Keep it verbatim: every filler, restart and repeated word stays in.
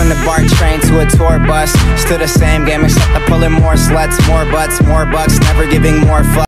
from the BART train to a tour bus. Still the same game except I'm pulling more sluts, more butts, more bucks, never giving more fucks.